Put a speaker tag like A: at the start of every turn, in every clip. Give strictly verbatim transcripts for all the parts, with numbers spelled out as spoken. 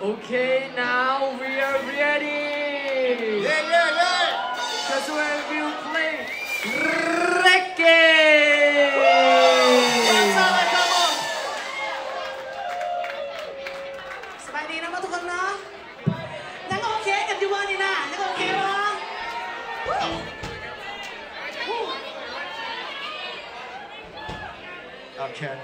A: Okay, now we are ready.
B: Yeah, yeah, yeah.
A: Because we will play reggae.
B: That's how I come on.
C: สบายดีนะมาทุกคนเนาะยังโอเคกันอยู่วันนี้นะยังโอเควะ
B: Okay.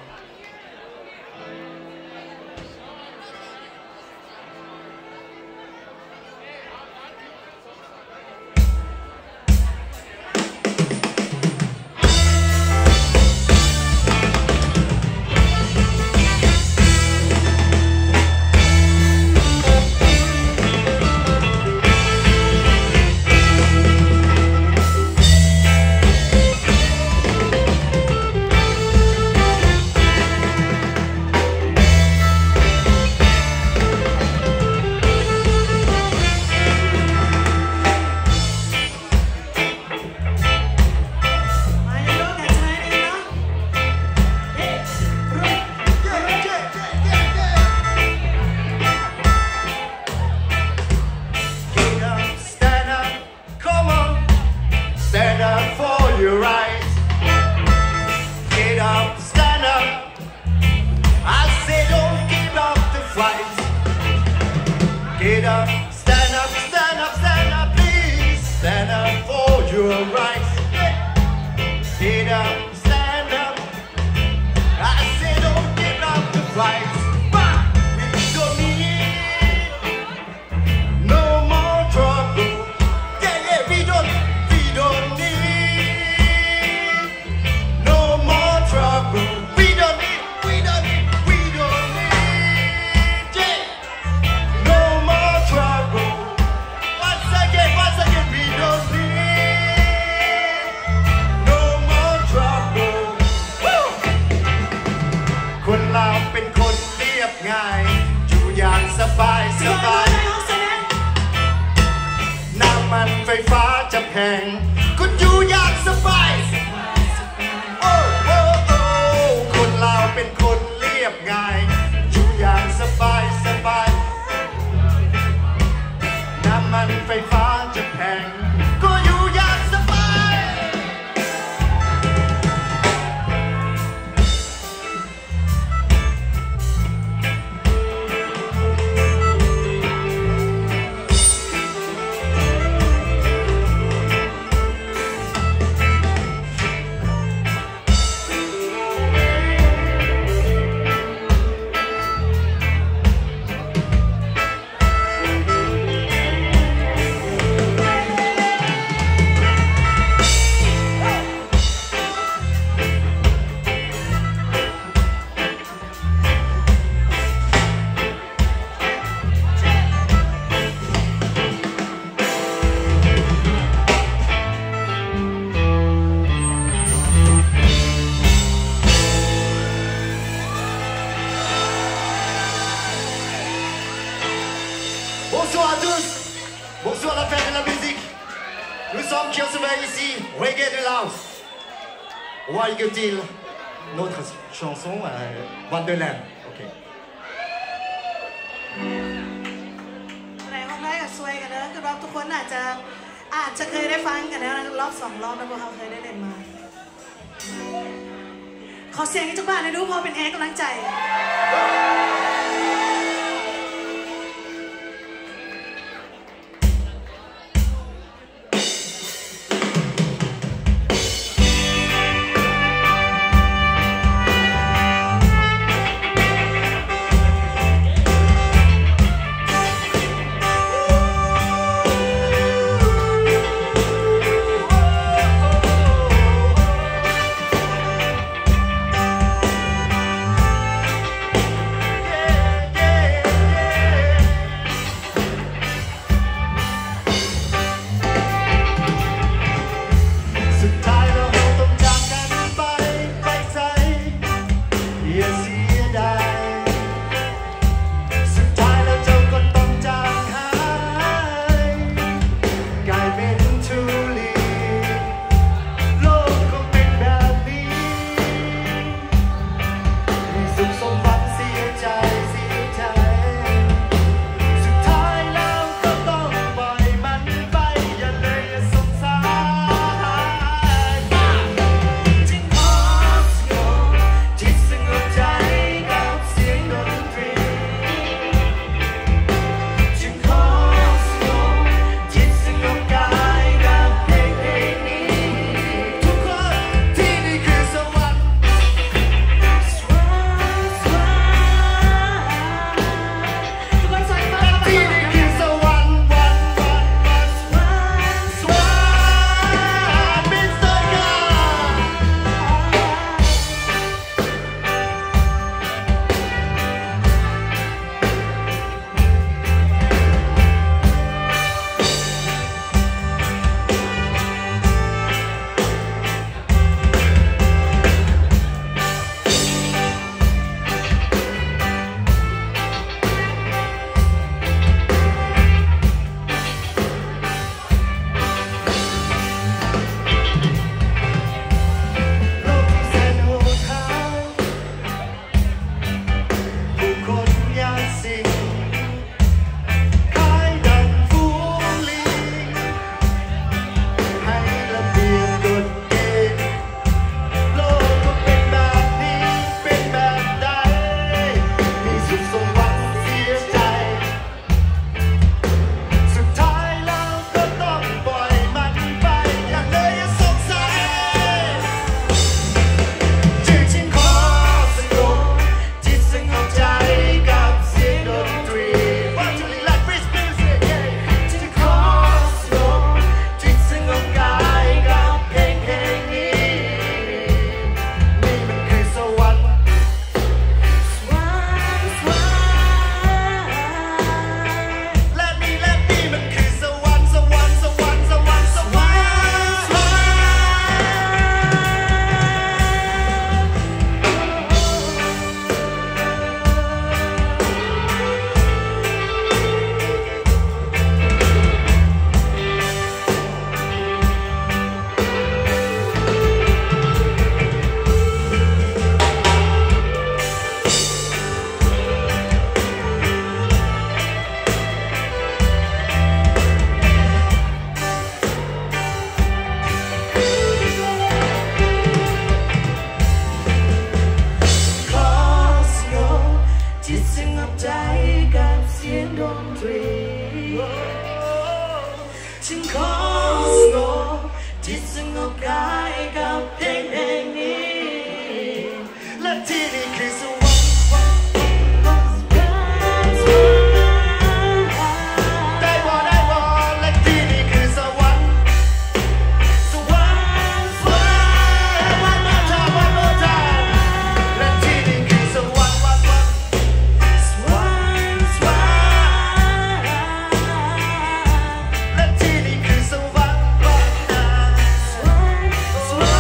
B: Get up, stand up, stand up, stand up, please. Stand up for your rights. Get up, stand up. I say don't give up the fight. But we don't need no more trouble. Yeah, yeah, we don't, we don't need no more trouble. We don't need, we don't need, we don't need, yeah. No more trouble. Once again, once again, we don't need no more trouble. Woo! คนเราเป็นคนเรียบง่ายอยู่อย่างสบายสบายน้ำมันไฟฟ้าจะแพงคุณอยู่อย่างสบายโอ้โอ้โอ้คนเราเป็นคนเรียบง่ายอยู่อย่างสบายสบายน้ำมันไฟฟ้าจะแพงก็อยู่อย่างสบายBonsoir à tous, bonsoir à la fête de la musique. Nous sommes qui se met ici, Reggae de Laos. Waigetil, notre chanson euh, Wonderland. Ok.
C: อะไรห้องได้กับซวยกันนะคือรอบทุกคนอาจจะอาจจะเคยได้ฟังกันแล้วนะรอบสองรอบนะพวกเขาเคยได้เล่นมาขอเสียงให้ทุกบ้านได้ดูพอเป็นแอร์กำลังใจสียงดนตรีฉันขอสงบจิตสงบกายกับเพลงเพลงนี้
B: และที่นี่คือสวรรค์ได้บ่ได้บ่และที่นี่คือสวรรค์สวรรค์สวรรค์ one more time one more time และที่นี่คือสวรรค์วันวันสวรรค์สวรรค์และที่นี่คือสวรรค์วันสวรรค์สวรรค์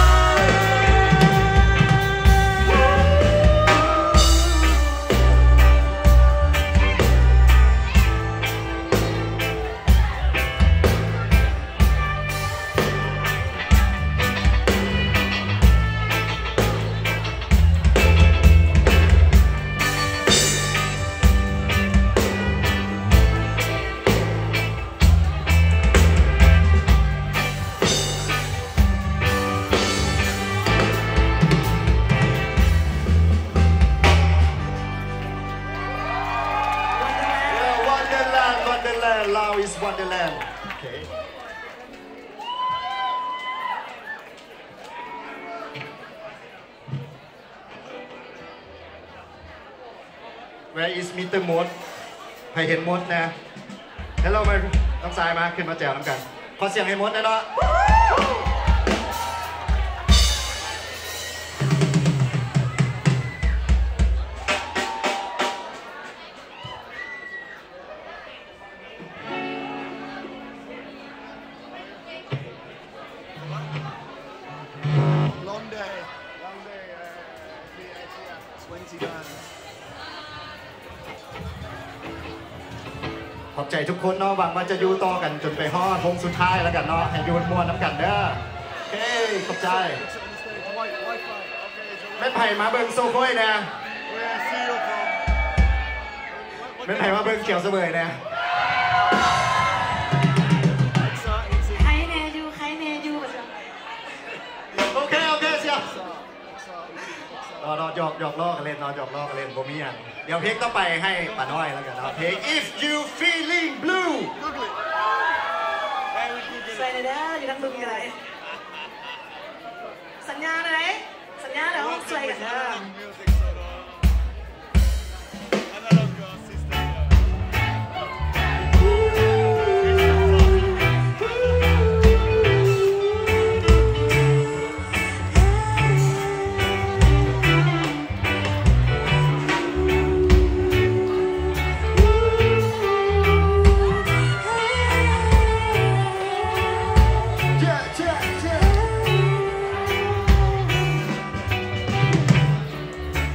B: Wonderland Wonderland Lao is Wonderland okay Where is Mister Mode ให้เห็นมดนะแล้วเรามาต้องซ้ายมาขึ้นมาแจวน้ำกันขอเสียงให้มดหน่อยเนาะ
D: Long day, long day, uh, twenty guns.
B: ขอบใจทุกคนเนาะหวังว่าจะอยู่ต่อกันจนไปฮอดวงสุดท้ายแล้วกันเนาะให้อยู่ม่วนน้ำกันเด้อเฮ้ยขอบใจ
D: Wi- Wi-Fi. Okay, so
B: แม่นไผ่มาเบิ่งโซโค่ยนะ
D: where see you from?
B: แม่นไผ่มาเบิ่งเขียวเสมอนะ
D: Exciting.
C: ใครแน่อยู่ใครแน่อยู่
B: โอเคโอเคเสีย
D: Exciting.
B: รอรอหยอกหยอกล้อกันเล่นรอหยอกล้อกันเล่นบ่มีหยังเดี๋ยวเพลงต่อไปให้ป้าน้อยแล้วกันเนาะเพลง If You Feeling Blue
D: Google it. Very Google
C: ใส่
D: it.
C: เลยเด้ออยู่ทั้งบึงอะไรสัญญาณอะไรสัญญาณเดี๋ยวห้องสวยกันเด้อ
D: Music, so, uh, analog, uh, system,
B: Yeah, yeah, yeah.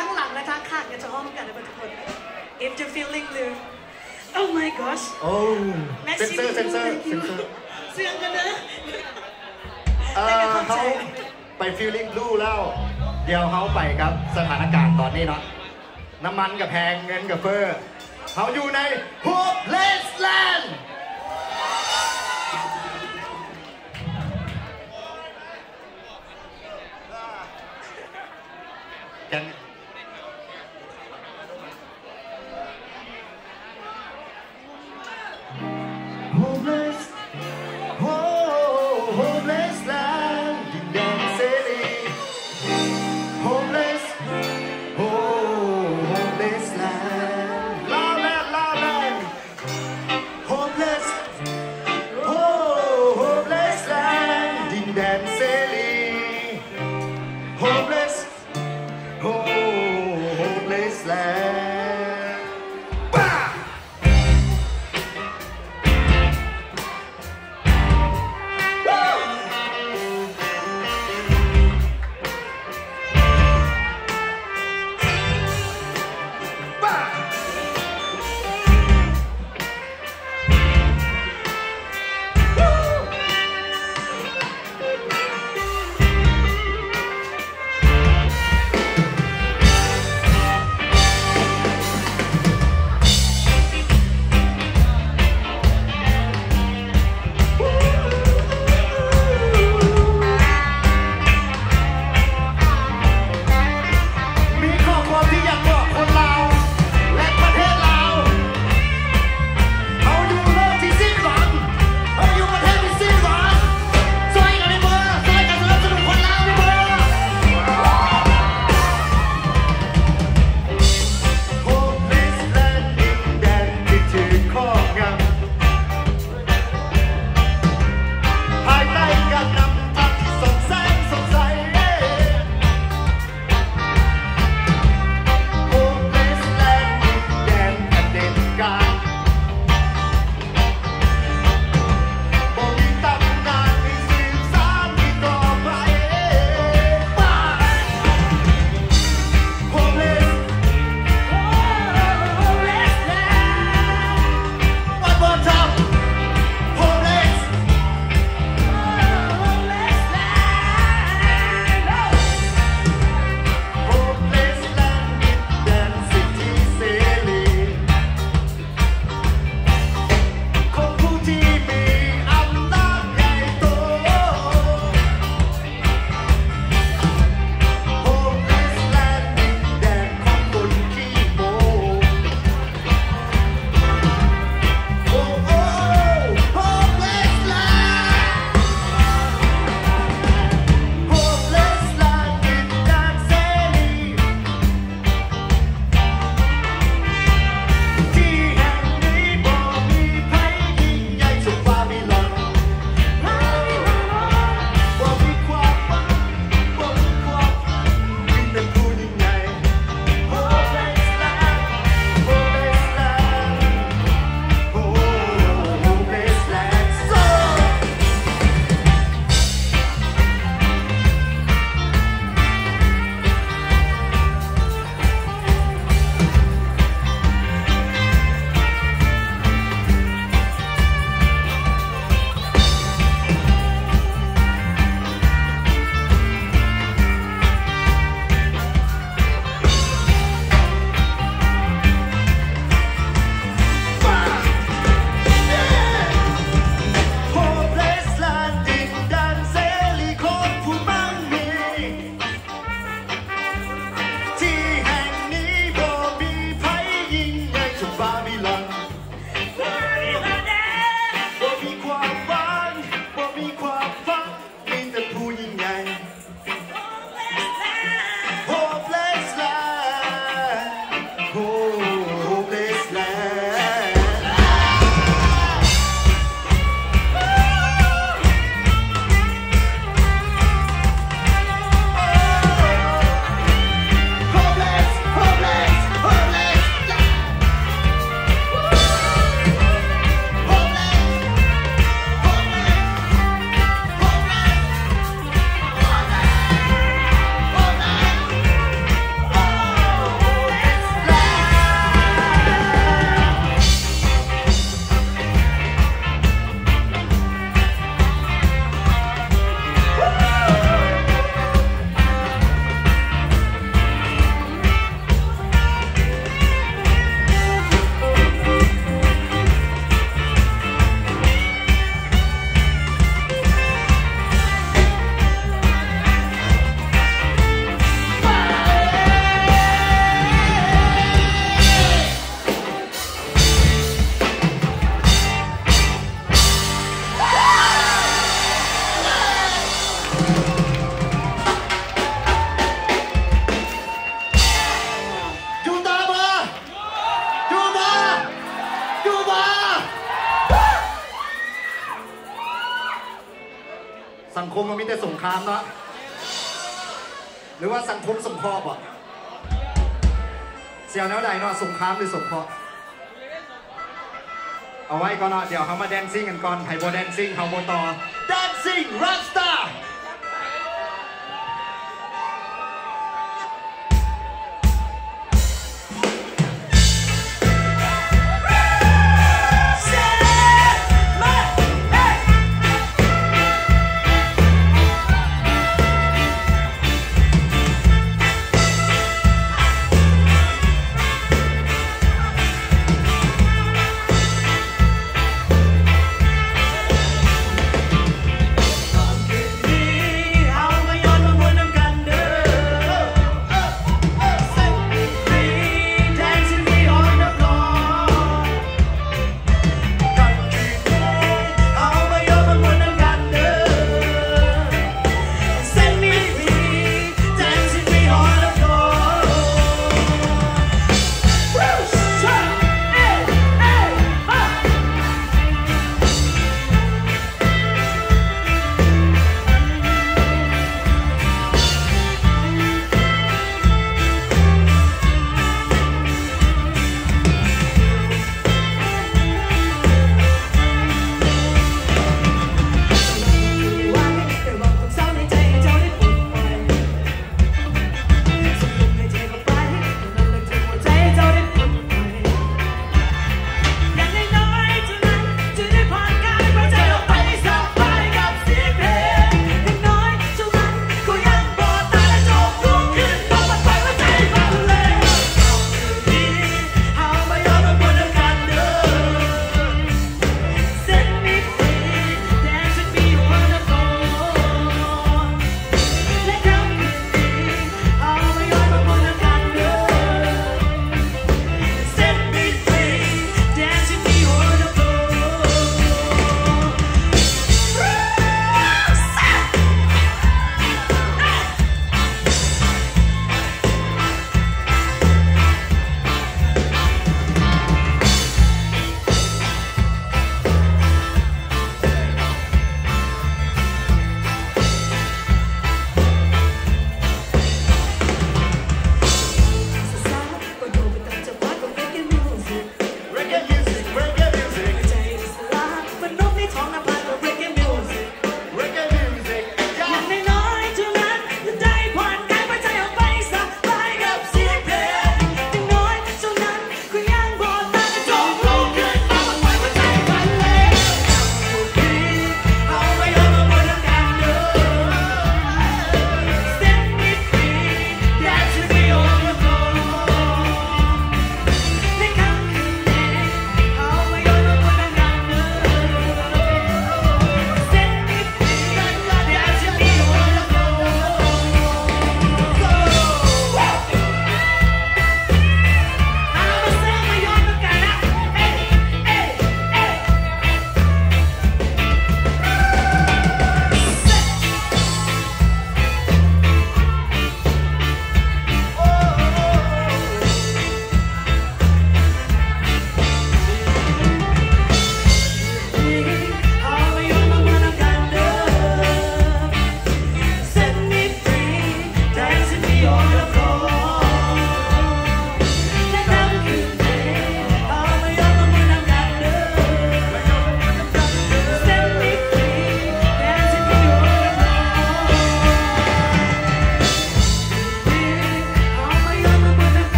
C: ทั้งหลังและทั้งข้างกันจะห้องกันนะทุกคน if you're feeling blue oh my gosh
B: โอ้เซนเซอร์เซนเซอร์เซนเซอร์
C: เสียงกันนะ
B: เออเขาไปฟีลลิ่งบลูแล้วเดี๋ยวเขาไปครับสถานการณ์ตอนนี้เนาะน้ำมันกับแพงเงินกับเฟอร์เขาอยู่ใน Hopeless Land กัน Hopeless oh Hopeless Land ดินแดนเสรี Hopeless oh Hopeless Land ลาแลนด์ลาแลนด์ Hopeless oh Hopeless Land ดินแดนเสรี Hopeless oh มมันมีแต่สงครามเนาะหรือว่าสังคมสงเคราะห์บ่เสียวแนวใดเนาะสงครามหรือสงเคราะห์เอาไว้ก่อนเนาะเดี๋ยวเขามาแดนซิ่งกันก่อนไฮโบแดนซิ่งเขาโมต่อแดนซิ่งรัสตา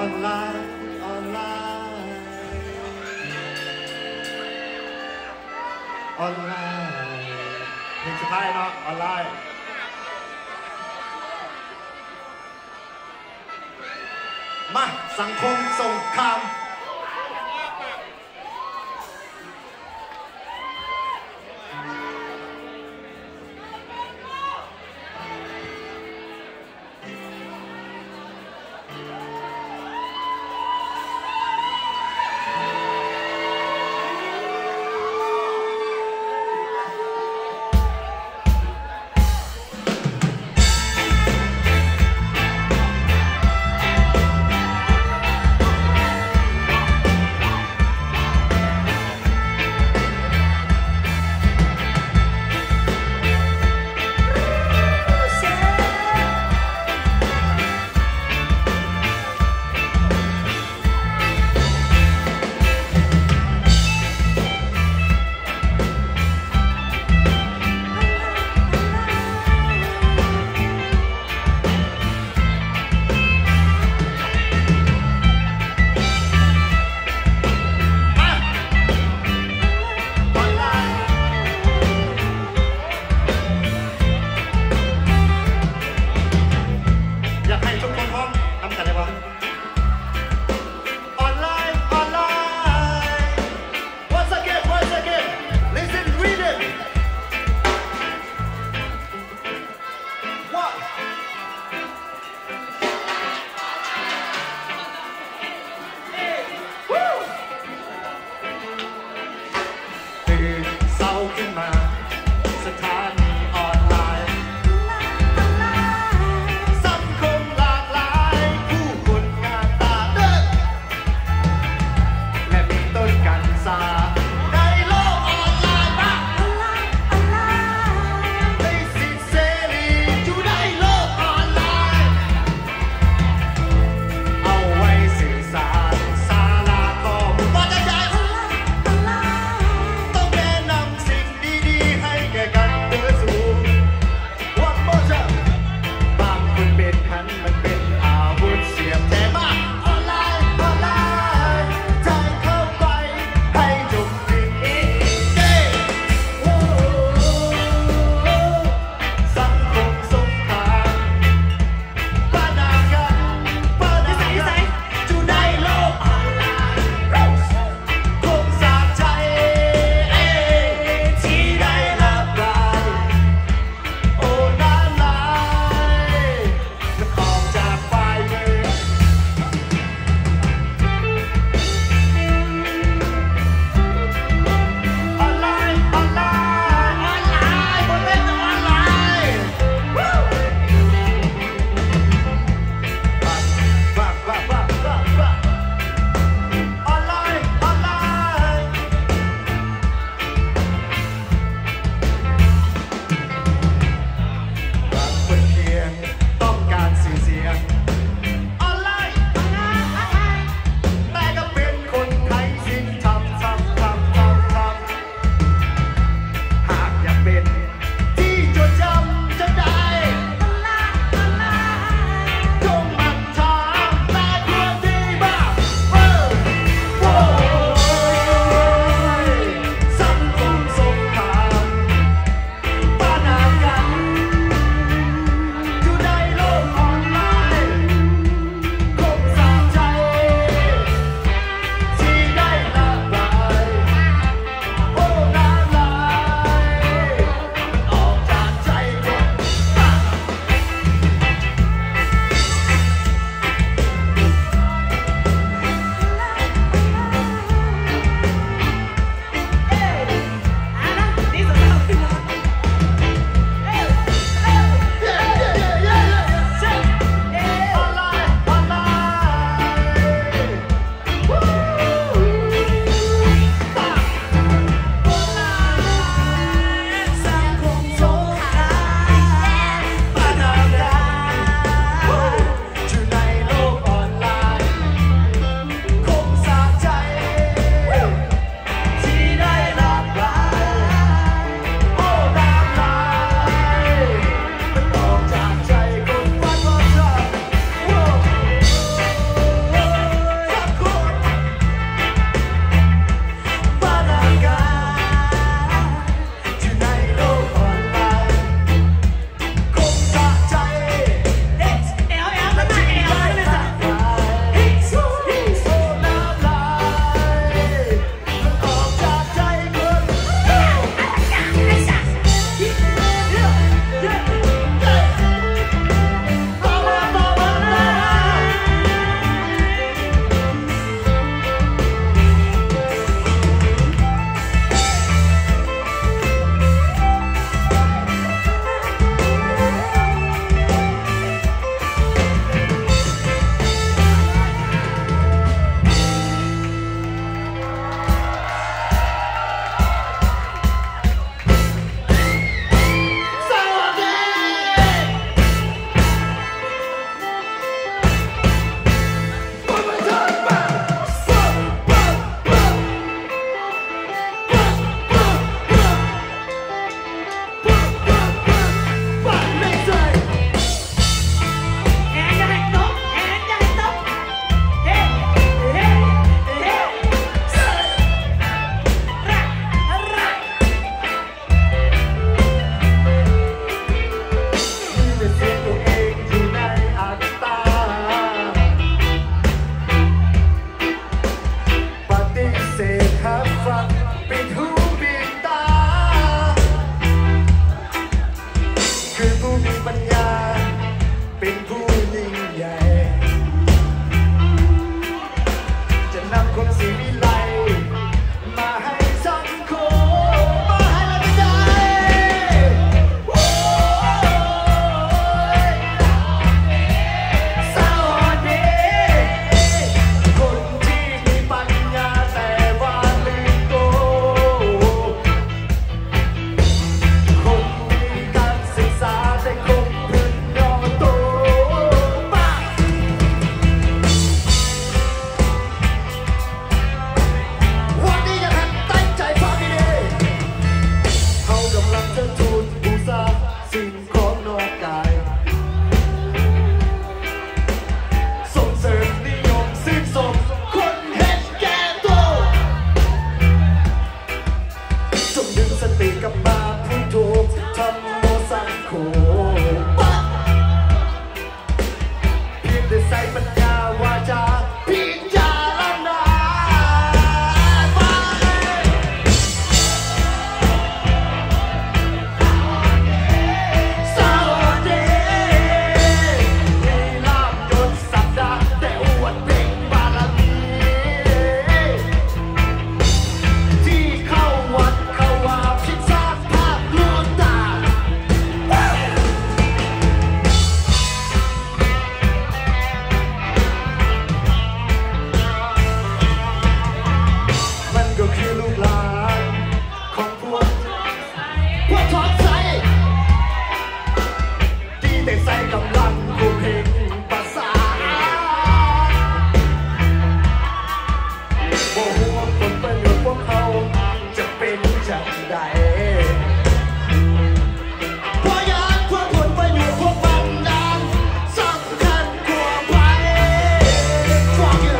B: อนไลน์ออนไลน์ออนไลน์เพลงสุดท้ายเนาะออนไลน์มาสังคมสงครามกำลังคุมเพลงประสาบ่หัวผลประโยชน์พวกเขาจะเป็นจังใดเพราะอยากเพื่อผลประโยชน์พวกมันนั้นสำคัญกว่าไปฟังอยู่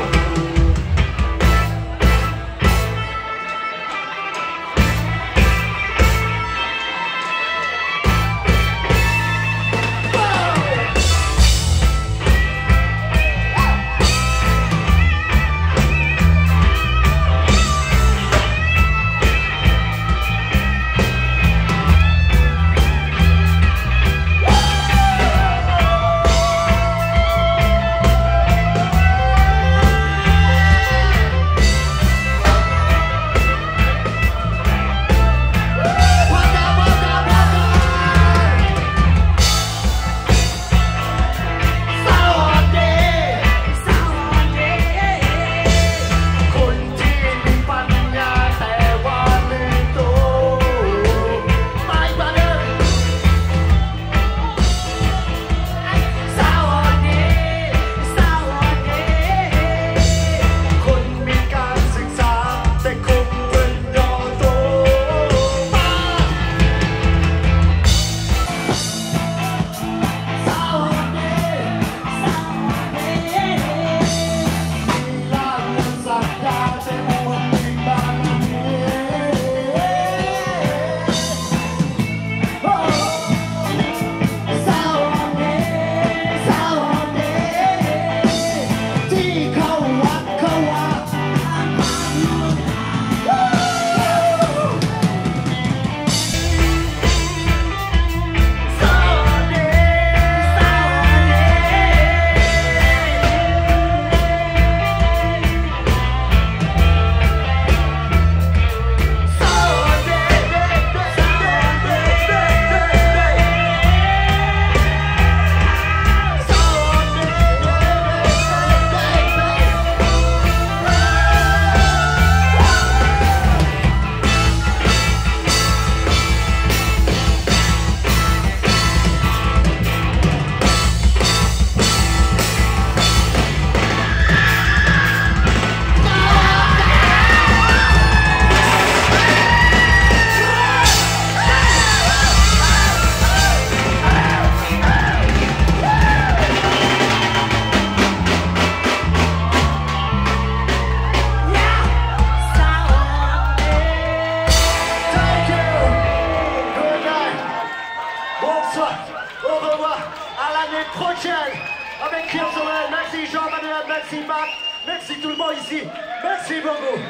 B: Au revoir, à l'année prochaine avec Pierre Sorel. Merci Jean-Manuel, merci Marc, merci tout le monde ici. Merci beaucoup.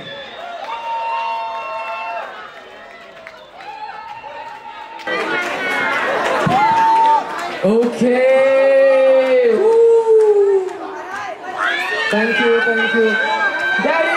A: Okay. Woo. Thank you, thank you. Daddy